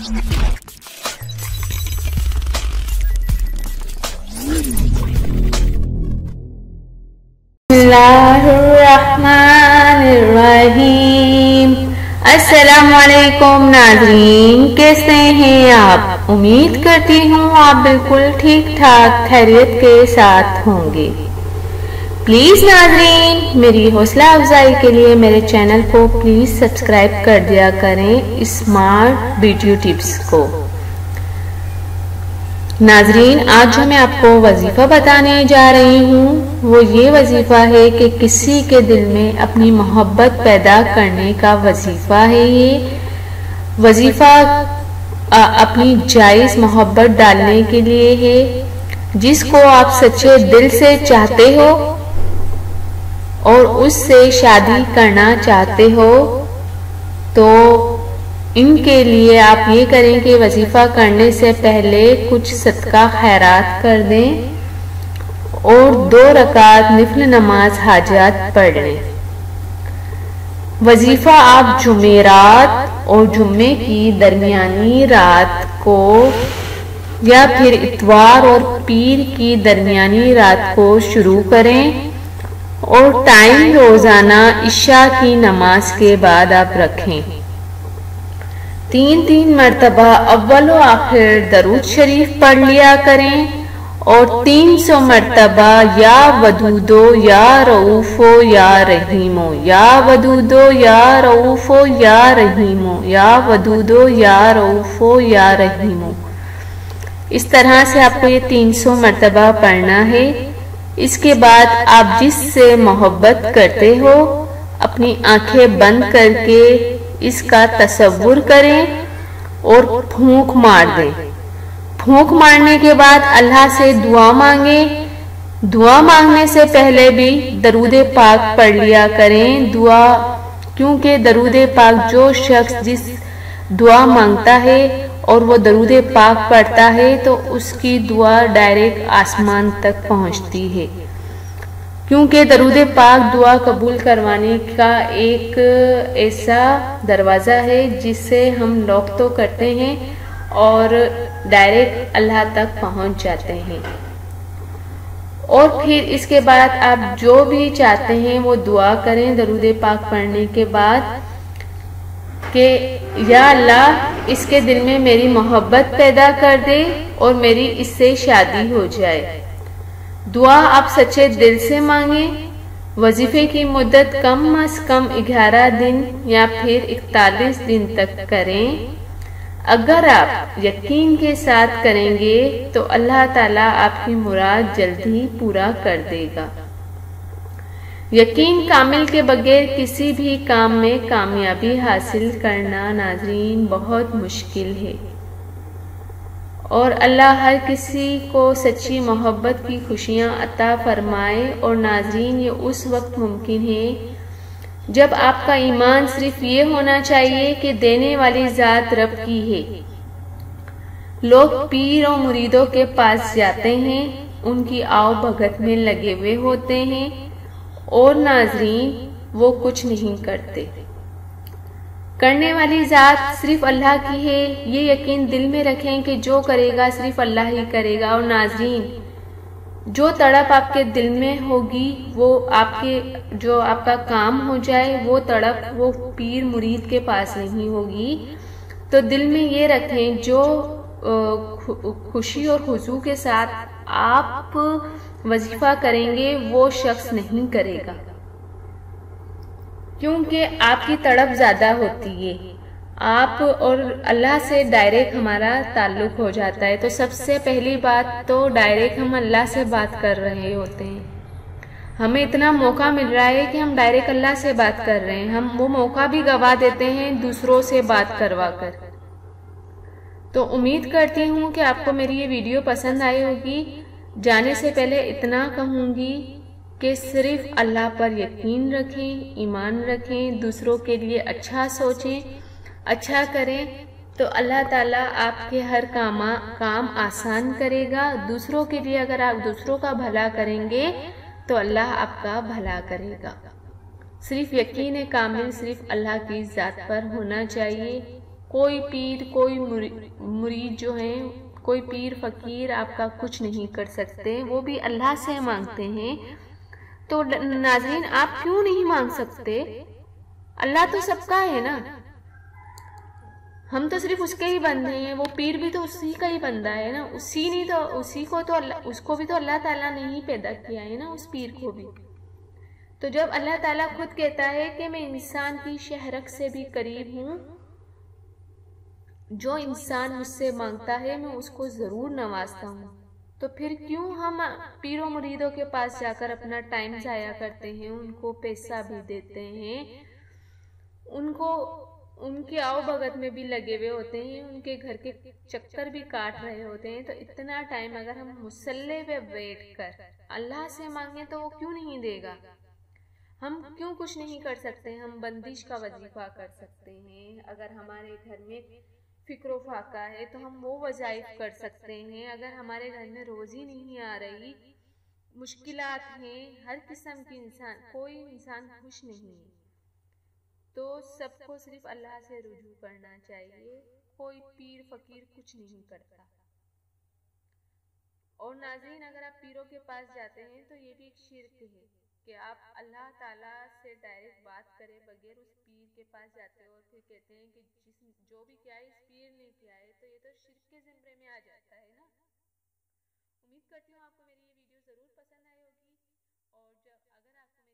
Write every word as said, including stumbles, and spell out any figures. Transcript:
बिस्मिल्लाहिर्रहमानिर्रहीम। अस्सलामुअलैकुम नाज़रीन, कैसे हैं आप? उम्मीद करती हूँ आप बिल्कुल ठीक ठाक खैरियत के साथ होंगे। प्लीज नाज़रीन, मेरी हौसला अफजाई के लिए मेरे चैनल को प्लीज सब्सक्राइब कर दिया करें स्मार्ट वीडियो टिप्स को। नाज़रीन, आज जो मैं आपको वजीफा बताने जा रही हूँ वो ये वजीफा है कि किसी के दिल में अपनी मोहब्बत पैदा करने का वजीफा है। ये वजीफा अपनी जायज मोहब्बत डालने के लिए है। जिसको आप सच्चे दिल से चाहते हो और उससे शादी करना चाहते हो तो इनके लिए आप ये करें कि वजीफा करने से पहले कुछ सदका खैरात कर दें और दो रकात निफल नमाज हाजात पढ़ लें। वजीफा आप जुमेरात और जुम्मे की दरमियानी रात को या फिर इतवार और पीर की दरमियानी रात को शुरू करें और टाइम रोजाना इशा की नमाज के बाद आप रखें। तीन तीन मरतबा अव्वल व आखिर दरूद शरीफ पढ़ लिया करें और तीन सौ मरतबा या वदूदो या रऊफो या रहीमो, या वदूदो या रऊफो या रहीमो, या वदूदो या रऊफो या रहीमो। इस तरह से आपको ये तीन सौ मरतबा पढ़ना है। इसके बाद आप जिससे मोहब्बत करते हो अपनी आंखें बंद करके इसका तसव्वुर करें और फूंक मार दें। फूंक मारने के बाद अल्लाह से दुआ मांगे। दुआ मांगने से पहले भी दरूद पाक पढ़ लिया करें दुआ, क्योंकि दरूद पाक जो शख्स जिस दुआ मांगता है और वो दरूद पाक पढ़ता है तो उसकी दुआ डायरेक्ट आसमान तक पहुंचती है। क्योंकि दरूद पाक दुआ कबूल करवाने का एक ऐसा दरवाज़ा है जिससे हम लॉक तो करते हैं और डायरेक्ट अल्लाह तक पहुंच जाते हैं। और फिर इसके बाद आप जो भी चाहते हैं वो दुआ करें दरूद पाक पढ़ने के बाद कि या अल्लाह इसके दिल में मेरी मोहब्बत पैदा कर दे और मेरी इससे शादी हो जाए। दुआ आप सच्चे दिल से मांगे। वजीफे की मुद्दत कम अज कम ग्यारह दिन या फिर इकतालीस दिन तक करें। अगर आप यकीन के साथ करेंगे तो अल्लाह ताला आपकी मुराद जल्दी पूरा कर देगा। यकीन कामिल के बगैर किसी भी काम में कामयाबी हासिल करना नाज़रीन बहुत मुश्किल है और अल्लाह हर किसी को सच्ची मोहब्बत की खुशियां अता फरमाए। और नाज़रीन, ये उस वक्त मुमकिन है जब आपका ईमान सिर्फ ये होना चाहिए कि देने वाली जात रब की है। लोग पीर और मुरीदों के पास जाते हैं, उनकी आओ भगत में लगे हुए होते हैं और नाज़रीन वो कुछ नहीं करते। करने वाली जात सिर्फ अल्लाह की है, ये यकीन दिल में रखें कि जो करेगा सिर्फ अल्लाह ही करेगा। और नाज़रीन, जो तड़प आपके दिल में होगी वो आपके जो आपका काम हो जाए वो तड़प वो पीर मुरीद के पास नहीं होगी। तो दिल में ये रखें जो खुशी और खुशू के साथ आप वजीफा करेंगे वो शख्स नहीं करेगा, क्योंकि आपकी तड़प ज्यादा होती है। आप और अल्लाह से डायरेक्ट हमारा ताल्लुक हो जाता है। तो सबसे पहली बात तो डायरेक्ट हम अल्लाह से बात कर रहे होते हैं। हमें इतना मौका मिल रहा है कि हम डायरेक्ट अल्लाह से बात कर रहे हैं। हम वो मौका भी गवा देते हैं दूसरों से बात करवा कर। तो उम्मीद करती हूँ कि आपको मेरी ये वीडियो पसंद आई होगी। जाने से पहले इतना कहूँगी कि सिर्फ अल्लाह पर यकीन रखें, ईमान रखें, दूसरों के लिए अच्छा सोचें, अच्छा करें तो अल्लाह ताला आपके हर काम काम आसान करेगा। दूसरों के लिए अगर आप दूसरों का भला करेंगे तो अल्लाह आपका भला करेगा। सिर्फ यकीन कामिल सिर्फ अल्लाह की ज़ात पर होना चाहिए। कोई पीर कोई मुरीद जो है, कोई पीर फकीर आपका कुछ नहीं कर सकते, वो भी अल्लाह से मांगते हैं। तो नाज़रीन, आप क्यों नहीं मांग सकते? अल्लाह तो सबका है ना, हम तो सिर्फ उसके ही बंदे हैं। वो पीर भी तो उसी का ही बंदा है ना, उसी ने तो उसी को तो अल्लाह, उसको भी तो अल्लाह ताला ने ही पैदा किया है ना, उस पीर को भी। तो जब अल्लाह ताला खुद कहता है कि मैं इंसान की शहरक से भी करीब हूँ, जो इंसान मुझसे मांगता है मैं उसको जरूर नवाजता हूँ, तो फिर क्यों हम पीरों मुरीदों के पास जाकर अपना टाइम जाया करते हैं, उनको पैसा भी देते हैं, उनको उनके आओ भगत में भी लगे हुए होते हैं, उनके घर के चक्कर भी काट रहे होते हैं। तो इतना टाइम अगर हम मुसल्ले पे बैठ कर अल्लाह से मांगे तो वो क्यों नहीं देगा? हम क्यों कुछ नहीं कर सकते? हम बंदिश का वजीफा कर सकते हैं। अगर हमारे घर में फिक्रो फाका है तो हम वो वजाइफ कर सकते हैं। अगर हमारे घर में रोजी नहीं आ रही, मुश्किलात हैं, हर किस्म की इंसान, कोई इंसान खुश नहीं है, तो सबको सिर्फ अल्लाह से रुजू करना चाहिए। कोई पीर फकीर कुछ नहीं करता। और नाज़रीन, अगर आप पीरों के पास जाते हैं तो ये भी एक शिर्क है कि आप अल्लाह ताला से डायरेक्ट बात करे बगैर उस पीर के पास जाते हो और फिर कहते हैं कि जिस जो भी किया है इस पीर ने किया है, तो ये तो शिर्क के ज़िम्रे में आ जाता है ना। उम्मीद करती हूँ आपको मेरी ये वीडियो ज़रूर पसंद आई होगी, और जब अगर आपको